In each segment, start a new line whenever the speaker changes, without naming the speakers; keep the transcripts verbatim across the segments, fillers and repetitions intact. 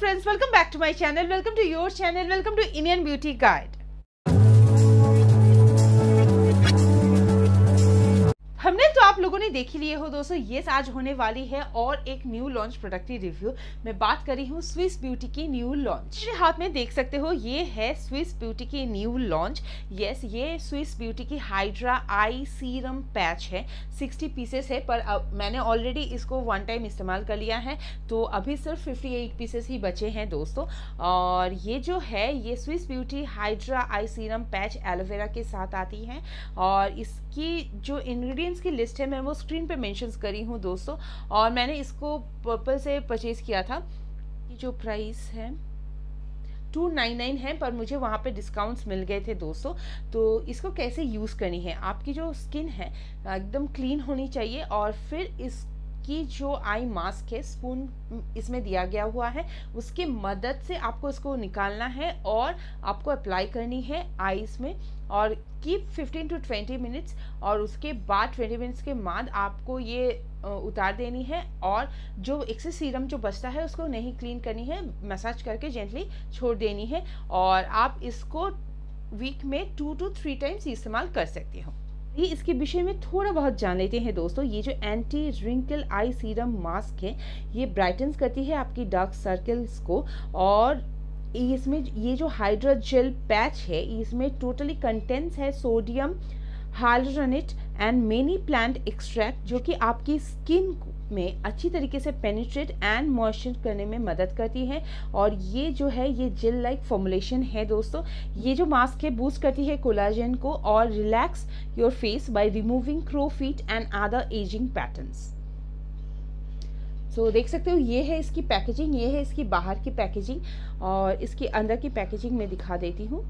friends, welcome back to my channel. Welcome to your channel. Welcome to Indian Beauty Guide. हमने तो आप लोगों ने देख ही लिए हो दोस्तों, ये आज होने वाली है और एक न्यू लॉन्च प्रोडक्ट की रिव्यू। मैं बात कर रही हूँ स्विस ब्यूटी की न्यू लॉन्च। मेरे हाथ में देख सकते हो ये है स्विस ब्यूटी की न्यू लॉन्च। यस, ये स्विस ब्यूटी की हाइड्रा आई सीरम पैच है। साठ पीसेस है, पर अब मैंने ऑलरेडी इसको वन टाइम इस्तेमाल कर लिया है, तो अभी सिर्फ अट्ठावन पीसेस ही बचे हैं दोस्तों। और ये जो है ये Swiss beauty hydra eye serum patch aloe vera के साथ आती है, और इसकी जो इंग्रेडिएंट्स की लिस्ट है मैं वो स्क्रीन पे मेंशंस करी हूँ दोस्तों। और मैंने इसको पर्पल से परचेज किया था। ये जो प्राइस है टू नाइन नाइन है, पर मुझे वहाँ पे डिस्काउंट्स मिल गए थे दोस्तों। तो इसको कैसे यूज़ करनी है, आपकी जो स्किन है एकदम क्लीन होनी चाहिए, और फिर इस की जो आई मास्क है स्पून इसमें दिया गया हुआ है, उसके मदद से आपको इसको निकालना है और आपको अप्लाई करनी है आईज में, और keep fifteen to twenty minutes, और उसके बाद ट्वेंटी मिनट्स के बाद आपको ये उतार देनी है, और जो एक्सेस सीरम जो बचता है उसको नहीं क्लीन करनी है, मसाज करके जेंटली छोड़ देनी है। और आप इसको वीक में टू टू थ्री टाइम्स इस्तेमाल कर सकते हो। ये इसके विषय में थोड़ा बहुत जान लेते हैं दोस्तों। ये जो anti wrinkle eye serum mask है ये ब्राइटन्स करती है आपकी डार्क सर्कल्स को, और इसमें ये जो हाइड्रा जेल पैच है इसमें टोटली कंटेंट्स है sodium hyaluronic and many plant extract, जो कि आपकी स्किन में अच्छी तरीके से पेनिट्रेट एंड मॉइस्चर करने में मदद करती है। और ये जो है ये जेल लाइक फॉर्मुलेशन है दोस्तों। ये जो मास्क है बूस्ट करती है कोलाजन को और relax your face by removing crow feet and other aging patterns. So देख सकते हो ये है इसकी पैकेजिंग, ये है इसकी बाहर की पैकेजिंग, और इसकी अंदर की पैकेजिंग मैं दिखा देती हूँ।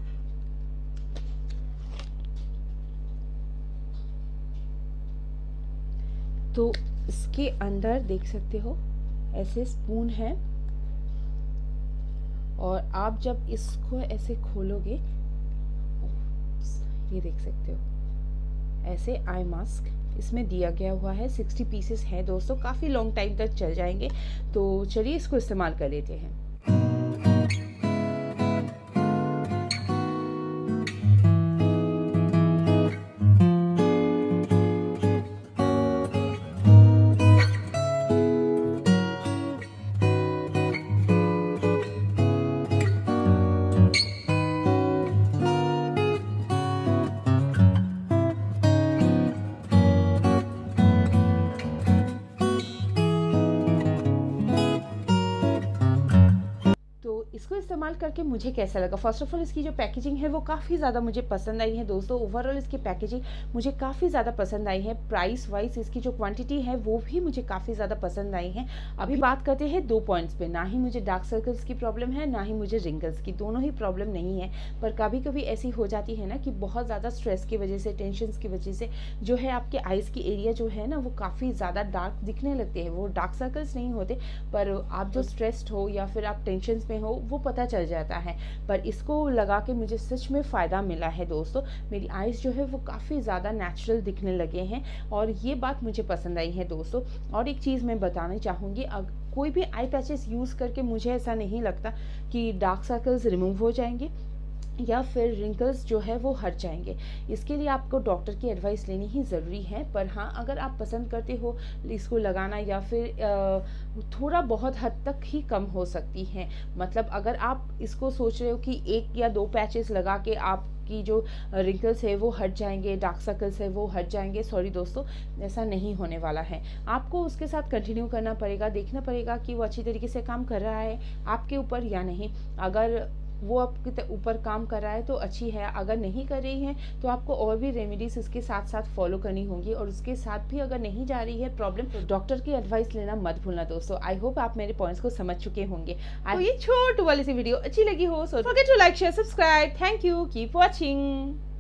तो इसके अंदर देख सकते हो ऐसे स्पून है, और आप जब इसको ऐसे खोलोगे ये देख सकते हो ऐसे आई मास्क इसमें दिया गया हुआ है। साठ पीसेस है दोस्तों, काफ़ी लॉन्ग टाइम तक चल जाएंगे। तो चलिए इसको इस्तेमाल कर लेते हैं। इसको इस्तेमाल करके मुझे कैसा लगा, फर्स्ट ऑफ ऑल इसकी जो पैकेजिंग है वो काफ़ी ज़्यादा मुझे पसंद आई है दोस्तों। ओवरऑल इसकी पैकेजिंग मुझे काफ़ी ज़्यादा पसंद आई है। प्राइस वाइज इसकी जो क्वांटिटी है वो भी मुझे काफ़ी ज़्यादा पसंद आई है। अभी बात करते हैं दो पॉइंट्स पे। ना ही मुझे डार्क सर्कल्स की प्रॉब्लम है, ना ही मुझे रिंकल्स की, दोनों ही प्रॉब्लम नहीं है। पर कभी कभी ऐसी हो जाती है ना कि बहुत ज़्यादा स्ट्रेस की वजह से, टेंशन की वजह से जो है आपके आइज़ की एरिया जो है ना वो काफ़ी ज़्यादा डार्क दिखने लगते हैं। वो डार्क सर्कल्स नहीं होते, पर आप जो स्ट्रेस्ड हो या फिर आप टेंशन में हो वो पता चल जाता है। पर इसको लगा के मुझे सच में फ़ायदा मिला है दोस्तों। मेरी आईज जो है वो काफ़ी ज़्यादा नेचुरल दिखने लगे हैं, और ये बात मुझे पसंद आई है दोस्तों। और एक चीज़ मैं बताना चाहूँगी, अगर कोई भी आई पैचेस यूज़ करके मुझे ऐसा नहीं लगता कि डार्क सर्कल्स रिमूव हो जाएंगे या फिर रिंकल्स जो है वो हट जाएंगे। इसके लिए आपको डॉक्टर की एडवाइस लेनी ही ज़रूरी है। पर हाँ, अगर आप पसंद करते हो इसको लगाना, या फिर थोड़ा बहुत हद तक ही कम हो सकती है। मतलब अगर आप इसको सोच रहे हो कि एक या दो पैचेस लगा के आप की जो रिंकल्स है वो हट जाएंगे, डार्क सर्कल्स है वो हट जाएंगे, सॉरी दोस्तों, ऐसा नहीं होने वाला है। आपको उसके साथ कंटिन्यू करना पड़ेगा, देखना पड़ेगा कि वो अच्छी तरीके से काम कर रहा है आपके ऊपर या नहीं। अगर वो आपके ऊपर काम कर रहा है तो अच्छी है, अगर नहीं कर रही है तो आपको और भी रेमेडीज इसके साथ साथ फॉलो करनी होंगी। और उसके साथ भी अगर नहीं जा रही है प्रॉब्लम तो डॉक्टर की एडवाइस लेना मत भूलना दोस्तों। आई होप आप मेरे पॉइंट्स को समझ चुके होंगे। तो ये छोटी वाली सी वीडियो अच्छी लगी हो so forget to like share subscribe. Thank you, keep watching.